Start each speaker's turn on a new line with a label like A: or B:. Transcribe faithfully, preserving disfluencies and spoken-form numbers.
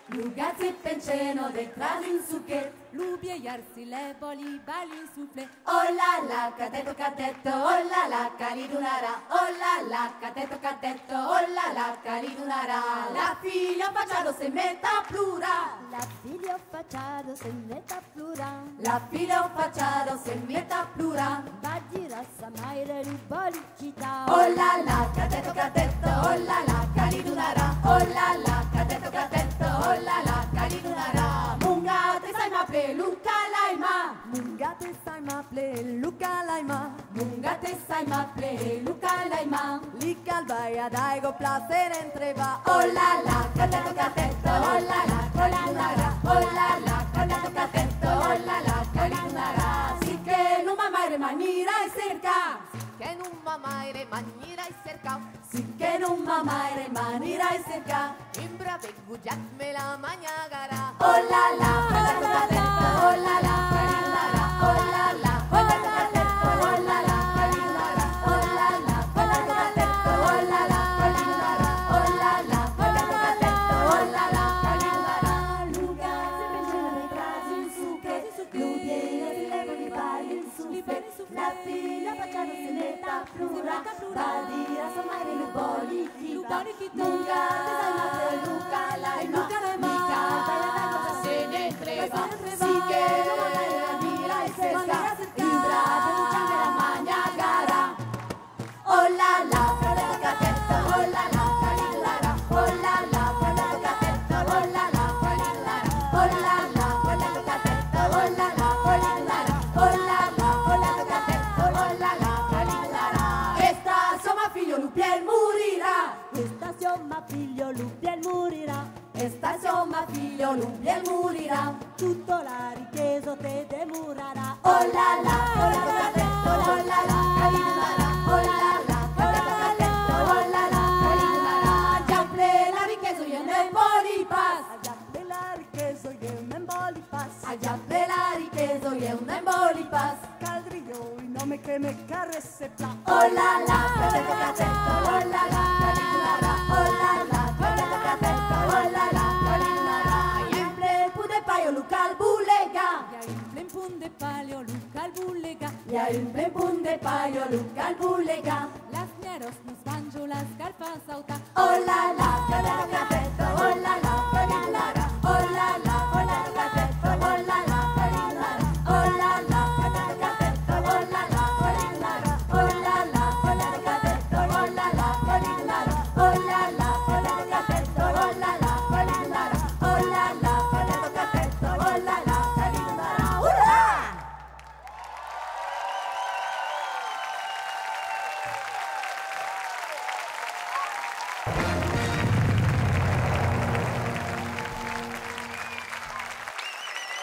A: Lugazzi penceno detrás in suque,
B: Lubie iarsi le boli balin soufflé.
A: Oh la la, cateto cateto, oh la la, calidunara, oh la la, cateto cateto, oh la la, calidunara. La figlia facciado se metta plura,
C: La figlio facciado se metta plura,
A: la figlia facciado se metta plura.
C: Baggira sa maire ruboli città.
A: Oh la la, cateto cateto, oh la la, calidunara, oh la la, cateto cateto, oh la la, calidunara. Munga te sai ma peluca laima,
C: Munga te sai ma ple Luca laima,
A: munga te sai ma peluca laima.
C: Li calvaia daigo placere entreva.
A: Oh la la, cateto cateto, oh la la, calidunara, oh la la, cateto cateto, oh la la, calidunara. Si che non ma mai rimanira e cerca,
B: Che non ma mai remanirai cerca.
A: si che non ma mai rimanira e cerca.
B: In brave gugiat me la maniagara.
A: Oh la la, cateto cateto, oh la la, calidunara, oh la la, cateto cateto, oh la la, calidunara, oh la la, cateto cateto, oh la la, calidunara, oh la la, cateto cateto, oh la la, calidunara. Luga se pensiona dei casi in suche, l'ubiera di levo di pari in sufe, la figlia facciano se metta plura, badira sa mai le boli chita, lunga te sai ma te luca laima, mica vai a cosa se ne treva, si che non vai a mira e cerca, libra te luciame la magna gara. Oh la la, cateto cateto, oh la la, calidunara, oh la la, cateto cateto, oh la la, calidunara, oh la la, cateto cateto, oh la la, calidunara, oh la la, cateto cateto, oh la la, calidunara. Esta somma figlio Lupiel morirà,
C: Questa somma figlio Lupiel morirà,
A: esta somma figlio Lupiel morirà.
C: tutto la richiesa te demurarà.
A: Oh la la, cateto cateto, oh la la, calidunara, oh la la, cateto cateto, oh la la, calidunara. Giample la richiesa io ne polipas,
C: Aggiappe la richiesa io un boli pass.
A: giample la richiesa io ne polipas.
C: Caldrio il nome che me caresse pla.
A: Oh la la, cateto cateto, oh la la, calidunara, oh la la, cateto cateto, oh la la, calidunara. Giample pude paio lucal bulega,
B: Ya in plen pun de palio Luca al bullega.
A: ya un pepun de paio lucal bulega.
B: Las ñeros nos banjo las calfas auta.